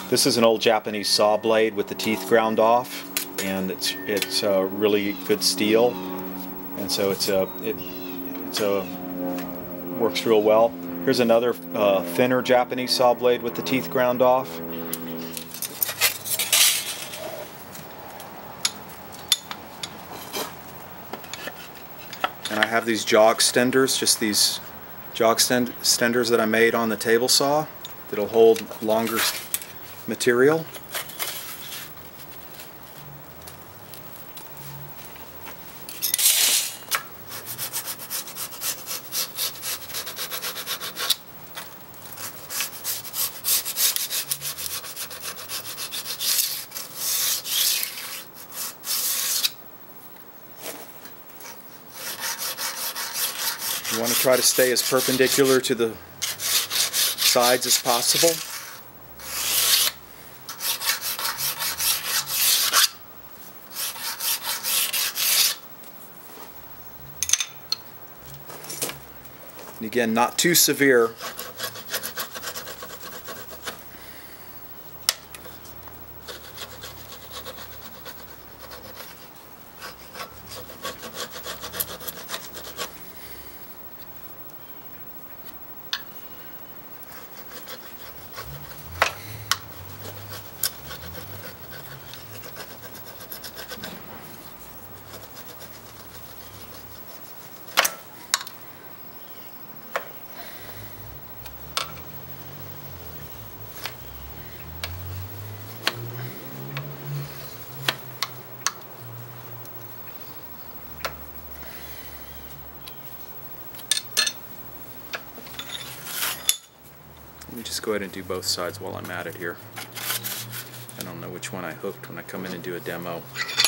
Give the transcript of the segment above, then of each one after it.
This is an old Japanese saw blade with the teeth ground off, and it's a really good steel, and so it works real well. Here's another thinner Japanese saw blade with the teeth ground off. And I have these jog extenders, just these jog extenders that I made on the table saw that'll hold longer material. You want to try to stay as perpendicular to the sides as possible. And again, not too severe. Let me just go ahead and do both sides while I'm at it here. I don't know which one I hooked when I come in and do a demo.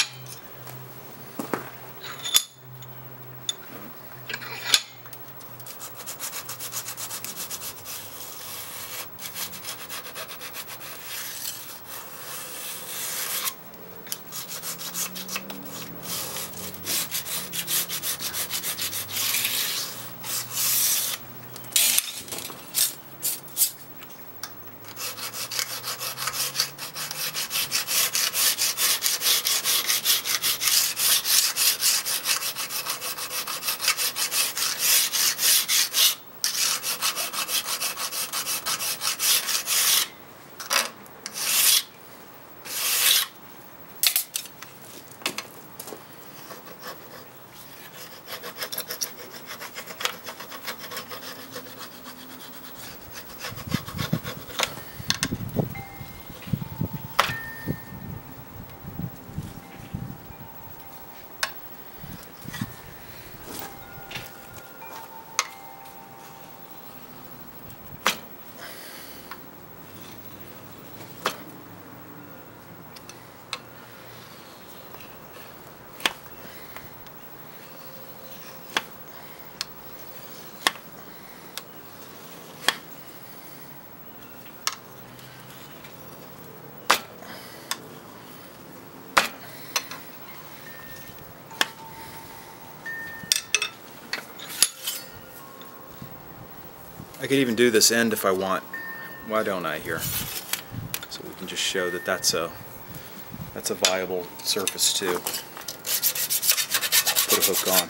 I could even do this end if I want. Why don't I here? So we can just show that that's a viable surface too. Put a hook on.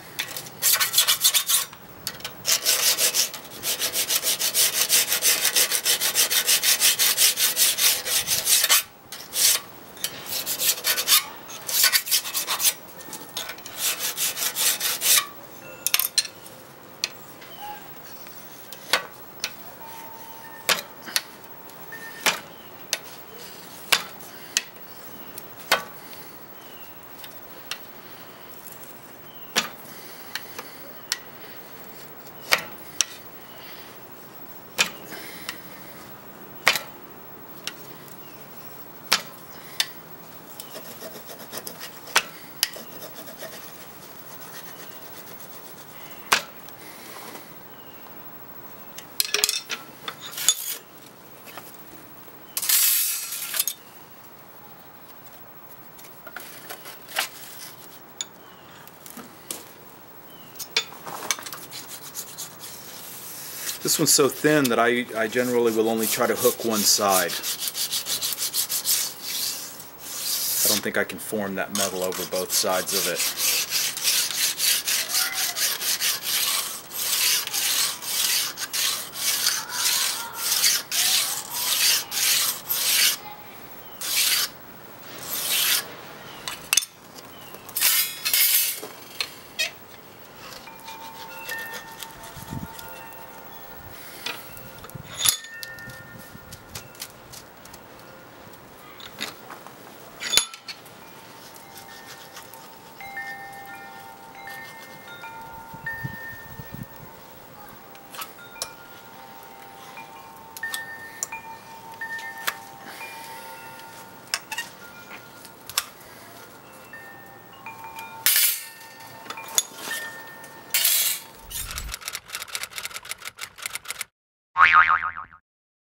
This one's so thin that I generally will only try to hook one side. think I can form that metal over both sides of it.